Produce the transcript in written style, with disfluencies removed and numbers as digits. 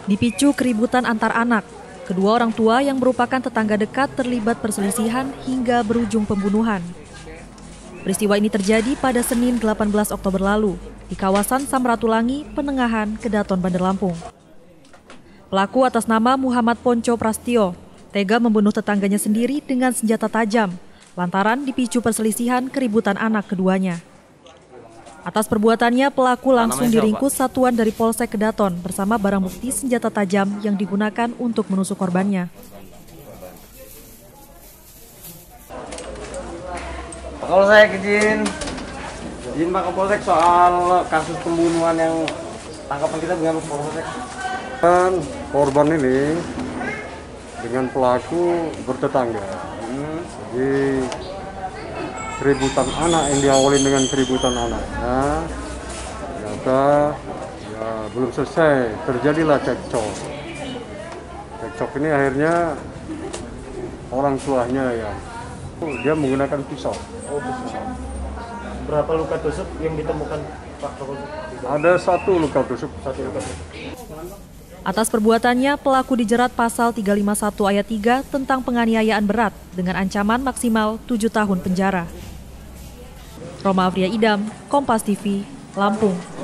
Dipicu keributan antar anak, kedua orang tua yang merupakan tetangga dekat terlibat perselisihan hingga berujung pembunuhan. Peristiwa ini terjadi pada Senin 18 Oktober lalu di kawasan Samratulangi, Penengahan, Kedaton, Bandar Lampung. Pelaku atas nama Muhammad Ponco Prastio tega membunuh tetangganya sendiri dengan senjata tajam lantaran dipicu perselisihan keributan anak keduanya. Atas perbuatannya, pelaku langsung diringkus satuan dari Polsek Kedaton bersama barang bukti senjata tajam yang digunakan untuk menusuk korbannya. Kalau saya izin Pak Kapolsek soal kasus pembunuhan yang tangkapan kita dengan Polsek. Korban ini dengan pelaku bertetangga. Jadi keributan anak yang diawali dengan keributan anaknya, ternyata ya belum selesai, terjadilah cekcok. Cekcok ini akhirnya orang tuanya ya dia menggunakan pisau. Oh, pisau. Berapa luka tusuk yang ditemukan Pak Kapolsek? Ada satu luka tusuk. Atas perbuatannya, pelaku dijerat pasal 351 ayat 3 tentang penganiayaan berat dengan ancaman maksimal 7 tahun penjara. Roma Afria Idam, Kompas TV, Lampung.